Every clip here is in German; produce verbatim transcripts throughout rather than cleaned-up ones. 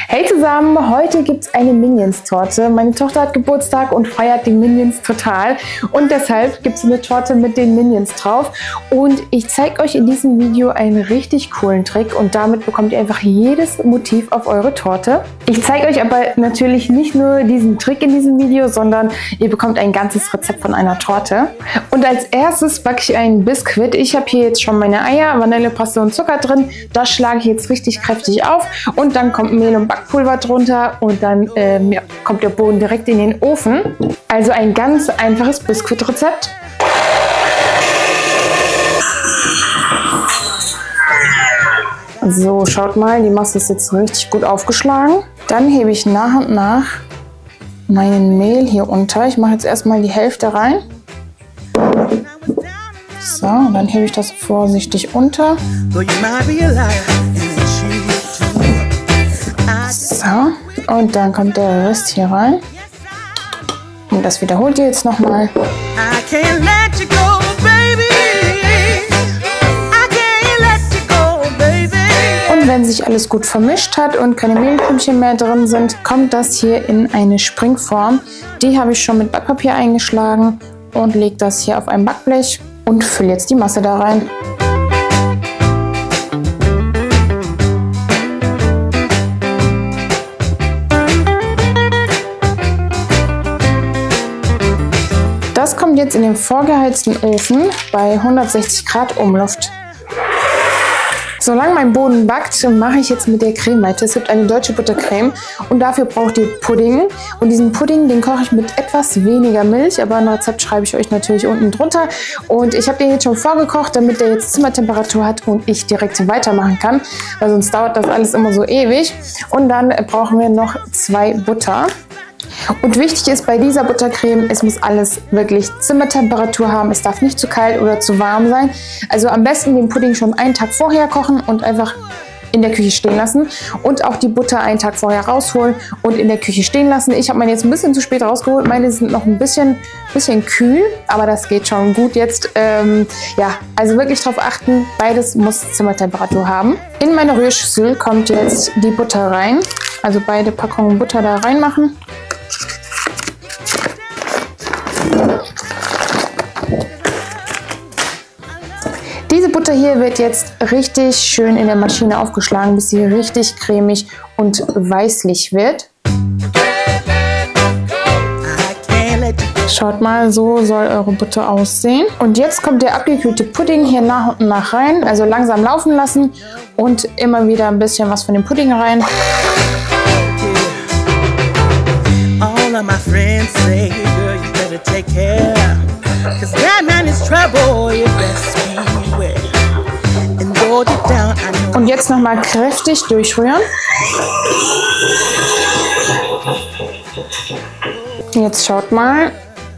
Hey zusammen, heute gibt es eine Minions-Torte. Meine Tochter hat Geburtstag und feiert die Minions total. Und deshalb gibt es eine Torte mit den Minions drauf. Und ich zeige euch in diesem Video einen richtig coolen Trick. Und damit bekommt ihr einfach jedes Motiv auf eure Torte. Ich zeige euch aber natürlich nicht nur diesen Trick in diesem Video, sondern ihr bekommt ein ganzes Rezept von einer Torte. Und als erstes backe ich einen Biskuit. Ich habe hier jetzt schon meine Eier, Vanillepaste und Zucker drin. Das schlage ich jetzt richtig kräftig auf. Und dann kommt Mehl und Backpulver drunter und dann ähm, ja, kommt der Boden direkt in den Ofen. Also ein ganz einfaches Biskuitrezept. So, schaut mal, die Masse ist jetzt richtig gut aufgeschlagen. Dann hebe ich nach und nach meinen Mehl hier unter. Ich mache jetzt erstmal die Hälfte rein. So, und dann hebe ich das vorsichtig unter. So, und dann kommt der Rest hier rein. Und das wiederholt ihr jetzt nochmal. Und wenn sich alles gut vermischt hat und keine Mehlklümpchen mehr drin sind, kommt das hier in eine Springform. Die habe ich schon mit Backpapier eingeschlagen und lege das hier auf ein Backblech und fülle jetzt die Masse da rein. Das kommt jetzt in den vorgeheizten Ofen bei hundertsechzig Grad Umluft. Solange mein Boden backt, mache ich jetzt mit der Creme weiter. Es gibt eine deutsche Buttercreme und dafür braucht ihr Pudding. Und diesen Pudding, den koche ich mit etwas weniger Milch, aber ein Rezept schreibe ich euch natürlich unten drunter. Und ich habe den jetzt schon vorgekocht, damit der jetzt Zimmertemperatur hat und ich direkt weitermachen kann, weil sonst dauert das alles immer so ewig. Und dann brauchen wir noch zwei Butter. Und wichtig ist bei dieser Buttercreme, es muss alles wirklich Zimmertemperatur haben. Es darf nicht zu kalt oder zu warm sein. Also am besten den Pudding schon einen Tag vorher kochen und einfach in der Küche stehen lassen. Und auch die Butter einen Tag vorher rausholen und in der Küche stehen lassen. Ich habe meine jetzt ein bisschen zu spät rausgeholt. Meine sind noch ein bisschen, bisschen kühl, aber das geht schon gut jetzt. Ähm, ja, also wirklich darauf achten, beides muss Zimmertemperatur haben. In meine Rührschüssel kommt jetzt die Butter rein. Also beide Packungen Butter da reinmachen. Diese Butter hier wird jetzt richtig schön in der Maschine aufgeschlagen, bis sie richtig cremig und weißlich wird. Schaut mal, so soll eure Butter aussehen. Und jetzt kommt der abgekühlte Pudding hier nach und nach rein. Also langsam laufen lassen und immer wieder ein bisschen was von dem Pudding rein. Und jetzt nochmal kräftig durchrühren. Jetzt schaut mal.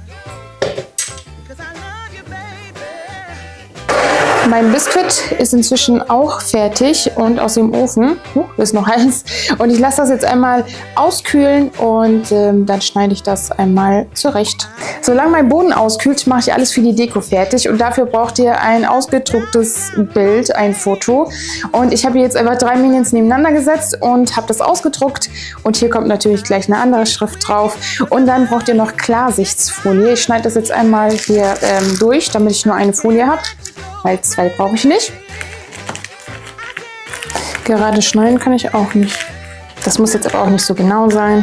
Mein Biskuit ist inzwischen auch fertig und aus dem Ofen. Uh, ist noch heiß. Und ich lasse das jetzt einmal auskühlen und ähm, dann schneide ich das einmal zurecht. Solange mein Boden auskühlt, mache ich alles für die Deko fertig. Und dafür braucht ihr ein ausgedrucktes Bild, ein Foto. Und ich habe hier jetzt einfach drei Minions nebeneinander gesetzt und habe das ausgedruckt. Und hier kommt natürlich gleich eine andere Schrift drauf. Und dann braucht ihr noch Klarsichtsfolie. Ich schneide das jetzt einmal hier ähm, durch, damit ich nur eine Folie habe. Weil zwei brauche ich nicht. Gerade schneiden kann ich auch nicht. Das muss jetzt aber auch nicht so genau sein.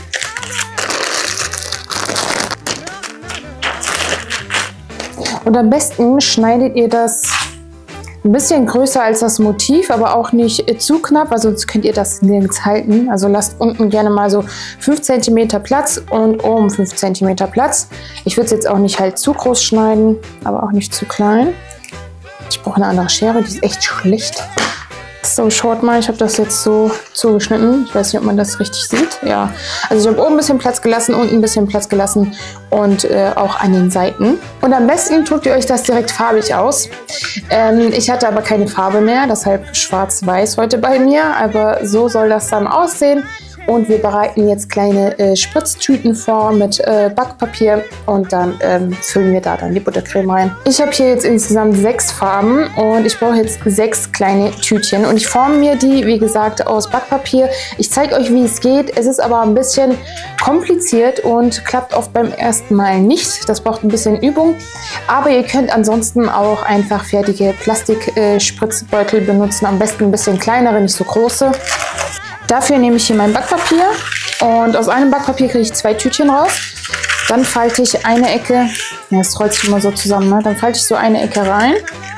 Und am besten schneidet ihr das ein bisschen größer als das Motiv, aber auch nicht zu knapp, weil sonst könnt ihr das nirgends halten. Also lasst unten gerne mal so fünf Zentimeter Platz und oben fünf Zentimeter Platz. Ich würde es jetzt auch nicht halt zu groß schneiden, aber auch nicht zu klein. Ich brauche eine andere Schere, die ist echt schlecht. So, schaut mal, ich habe das jetzt so zugeschnitten. Ich weiß nicht, ob man das richtig sieht. Ja, also ich habe oben ein bisschen Platz gelassen, unten ein bisschen Platz gelassen und äh, auch an den Seiten. Und am besten druckt ihr euch das direkt farbig aus. Ähm, ich hatte aber keine Farbe mehr, deshalb schwarz-weiß heute bei mir. Aber so soll das dann aussehen. Und wir bereiten jetzt kleine äh, Spritztüten vor mit äh, Backpapier und dann ähm, füllen wir da dann die Buttercreme rein. Ich habe hier jetzt insgesamt sechs Farben und ich brauche jetzt sechs kleine Tütchen. Und ich forme mir die, wie gesagt, aus Backpapier. Ich zeige euch, wie es geht. Es ist aber ein bisschen kompliziert und klappt oft beim ersten Mal nicht. Das braucht ein bisschen Übung. Aber ihr könnt ansonsten auch einfach fertige Plastikspritzbeutel äh, benutzen. Am besten ein bisschen kleinere, nicht so große. Dafür nehme ich hier mein Backpapier und aus einem Backpapier kriege ich zwei Tütchen raus. Dann falte ich eine Ecke, ja, das rollt sich immer so zusammen, ne? Dann falte ich so eine Ecke rein.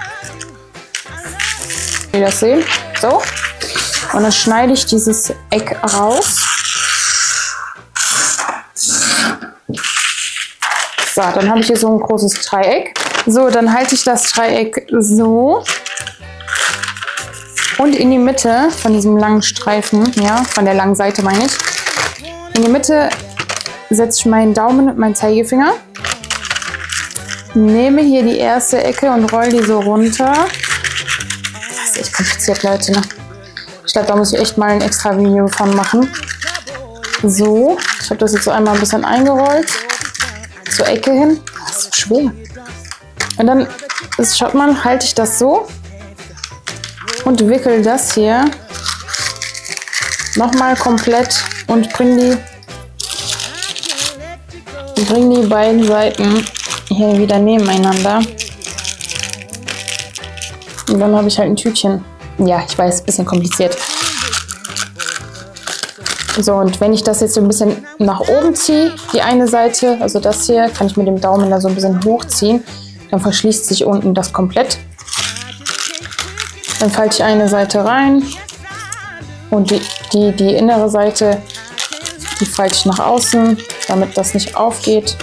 Wie ihr das sehen. So. Und dann schneide ich dieses Eck raus. So, dann habe ich hier so ein großes Dreieck. So, dann halte ich das Dreieck so. Und in die Mitte von diesem langen Streifen, ja, von der langen Seite meine ich, in die Mitte setze ich meinen Daumen und meinen Zeigefinger, nehme hier die erste Ecke und roll die so runter. Das ist echt kompliziert, Leute, ne? Ich glaube, da muss ich echt mal ein extra Video von machen. So, ich habe das jetzt so einmal ein bisschen eingerollt, zur Ecke hin. Das ist so schwer. Und dann, das schaut man, halte ich das so. Und wickel das hier nochmal komplett und bring die, bring die beiden Seiten hier wieder nebeneinander. Und dann habe ich halt ein Tütchen. Ja, ich weiß, ein bisschen kompliziert. So, und wenn ich das jetzt so ein bisschen nach oben ziehe, die eine Seite, also das hier, kann ich mit dem Daumen da so ein bisschen hochziehen, dann verschließt sich unten das komplett. Dann falte ich eine Seite rein und die, die, die innere Seite, die falte ich nach außen, damit das nicht aufgeht.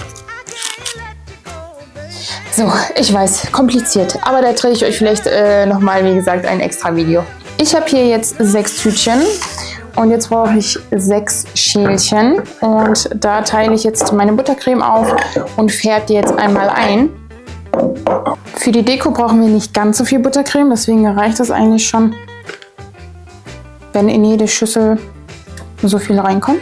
So, ich weiß, kompliziert, aber da drehe ich euch vielleicht äh, nochmal, wie gesagt, ein extra Video. Ich habe hier jetzt sechs Tütchen und jetzt brauche ich sechs Schälchen und da teile ich jetzt meine Buttercreme auf und färbe die jetzt einmal ein. Für die Deko brauchen wir nicht ganz so viel Buttercreme, deswegen reicht das eigentlich schon, wenn in jede Schüssel so viel reinkommt.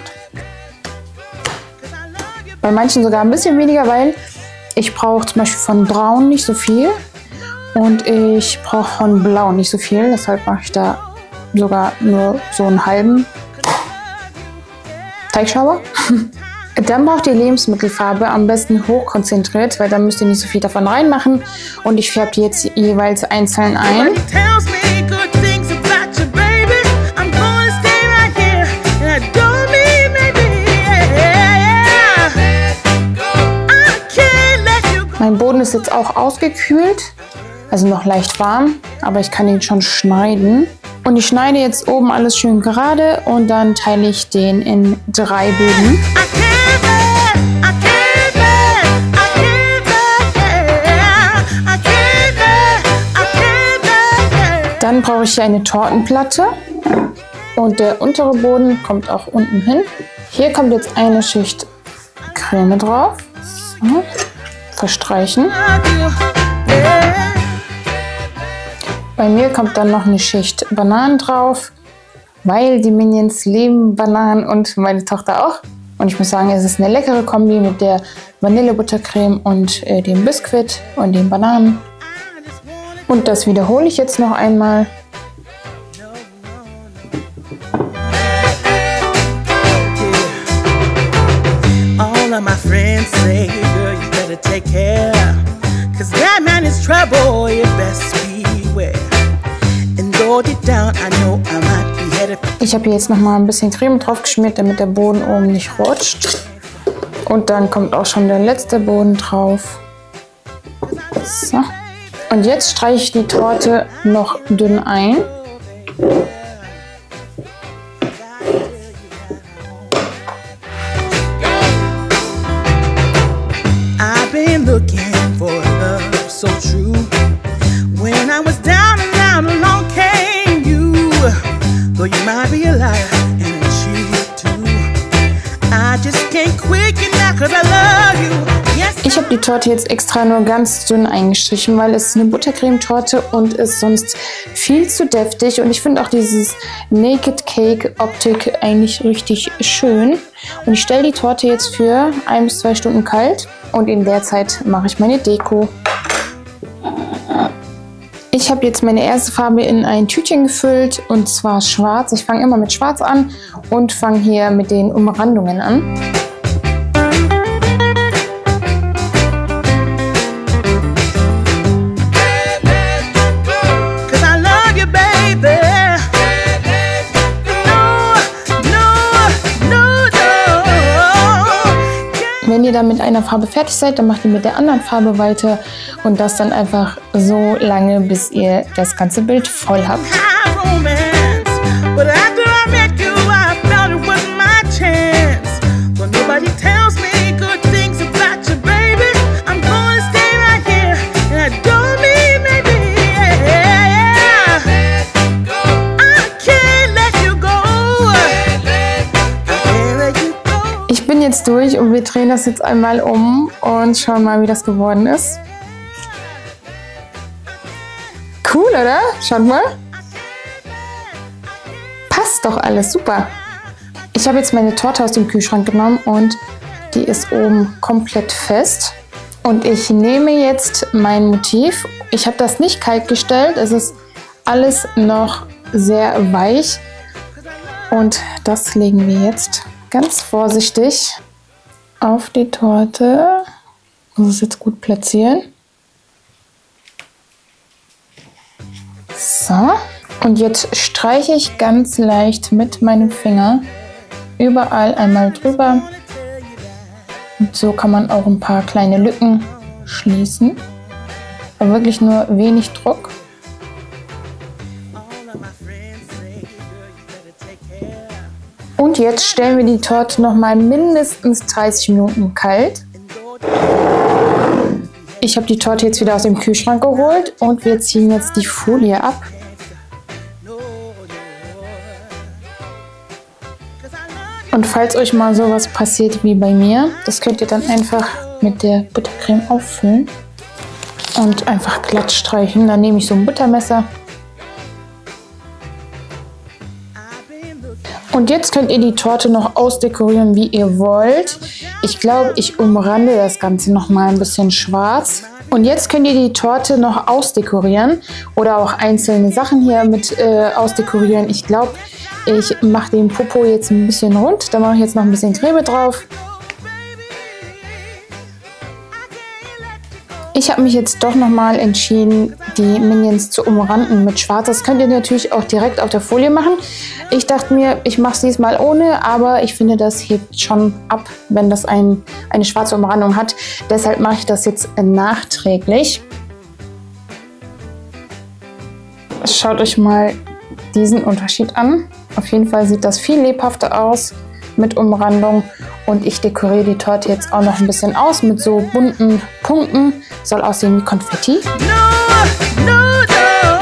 Bei manchen sogar ein bisschen weniger, weil ich brauche zum Beispiel von Braun nicht so viel und ich brauche von Blau nicht so viel. Deshalb mache ich da sogar nur so einen halben Teigschauer. Dann braucht ihr Lebensmittelfarbe, am besten hochkonzentriert, weil dann müsst ihr nicht so viel davon reinmachen. Und ich färbe die jetzt jeweils einzeln ein. Mein Boden ist jetzt auch ausgekühlt, also noch leicht warm, aber ich kann ihn schon schneiden. Und ich schneide jetzt oben alles schön gerade und dann teile ich den in drei Böden. Dann brauche ich hier eine Tortenplatte und der untere Boden kommt auch unten hin. Hier kommt jetzt eine Schicht Creme drauf. So. Verstreichen. Bei mir kommt dann noch eine Schicht Bananen drauf, weil die Minions lieben Bananen und meine Tochter auch. Und ich muss sagen, es ist eine leckere Kombi mit der Vanillebuttercreme und äh, dem Biskuit und den Bananen. Und das wiederhole ich jetzt noch einmal. All of my friends say, girl, you better take care, 'cause that man is trouble, you best beware. And though deep down I know I might be headed. Ich habe hier jetzt noch mal ein bisschen Creme drauf geschmiert, damit der Boden oben nicht rutscht. Und dann kommt auch schon der letzte Boden drauf. So. Und jetzt streiche ich die Torte noch dünn ein. I've been looking for love so true. When I was down and out, along came you. Though you might be a liar and a cheat too. I just can't quit you now 'cause I love you. Yes. Ich habe habe die Torte jetzt extra nur ganz dünn eingestrichen, weil es eine Buttercremetorte und ist sonst viel zu deftig. Und ich finde auch dieses Naked Cake Optik eigentlich richtig schön. Und ich stelle die Torte jetzt für ein bis zwei Stunden kalt und in der Zeit mache ich meine Deko. Ich habe jetzt meine erste Farbe in ein Tütchen gefüllt und zwar schwarz. Ich fange immer mit schwarz an und fange hier mit den Umrandungen an. Wenn ihr dann mit einer Farbe fertig seid, dann macht ihr mit der anderen Farbe weiter und das dann einfach so lange, bis ihr das ganze Bild voll habt. Ich bin jetzt durch und wir drehen das jetzt einmal um und schauen mal, wie das geworden ist. Cool, oder? Schaut mal. Passt doch alles, super. Ich habe jetzt meine Torte aus dem Kühlschrank genommen und die ist oben komplett fest. Und ich nehme jetzt mein Motiv. Ich habe das nicht kalt gestellt, es ist alles noch sehr weich. Und das legen wir jetzt ganz vorsichtig auf die Torte. Ich muss es jetzt gut platzieren. So. Und jetzt streiche ich ganz leicht mit meinem Finger überall einmal drüber. Und so kann man auch ein paar kleine Lücken schließen. Aber wirklich nur wenig Druck. Und jetzt stellen wir die Torte noch mal mindestens dreißig Minuten kalt. Ich habe die Torte jetzt wieder aus dem Kühlschrank geholt und wir ziehen jetzt die Folie ab. Und falls euch mal sowas passiert wie bei mir, das könnt ihr dann einfach mit der Buttercreme auffüllen und einfach glatt streichen. Dann nehme ich so ein Buttermesser. Und jetzt könnt ihr die Torte noch ausdekorieren, wie ihr wollt. Ich glaube, ich umrande das Ganze noch mal ein bisschen schwarz. Und jetzt könnt ihr die Torte noch ausdekorieren oder auch einzelne Sachen hier mit äh, ausdekorieren. Ich glaube, ich mache den Popo jetzt ein bisschen rund. Da mache ich jetzt noch ein bisschen Creme drauf. Ich habe mich jetzt doch nochmal entschieden, die Minions zu umranden mit Schwarz. Das könnt ihr natürlich auch direkt auf der Folie machen. Ich dachte mir, ich mache es diesmal ohne, aber ich finde, das hebt schon ab, wenn das ein, eine schwarze Umrandung hat. Deshalb mache ich das jetzt nachträglich. Schaut euch mal diesen Unterschied an. Auf jeden Fall sieht das viel lebhafter aus mit Umrandung. Und ich dekoriere die Torte jetzt auch noch ein bisschen aus mit so bunten Punkten. Soll aussehen wie Konfetti. No, no, no,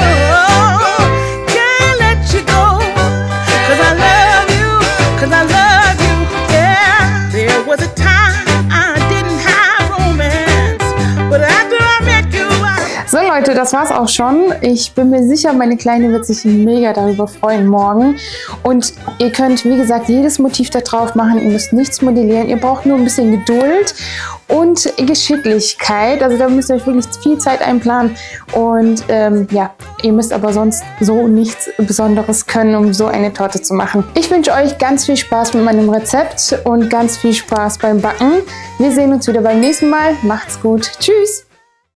can't let you go, 'cause I love you, 'cause I love you, yeah. There was a time I didn't have romance, but after I met you, I... So Leute, das war's auch schon. Ich bin mir sicher, meine Kleine wird sich mega darüber freuen morgen. Und ihr könnt, wie gesagt, jedes Motiv da drauf machen. Ihr müsst nichts modellieren. Ihr braucht nur ein bisschen Geduld und Geschicklichkeit. Also da müsst ihr euch wirklich viel Zeit einplanen. Und ähm, ja, ihr müsst aber sonst so nichts Besonderes können, um so eine Torte zu machen. Ich wünsche euch ganz viel Spaß mit meinem Rezept und ganz viel Spaß beim Backen. Wir sehen uns wieder beim nächsten Mal. Macht's gut. Tschüss!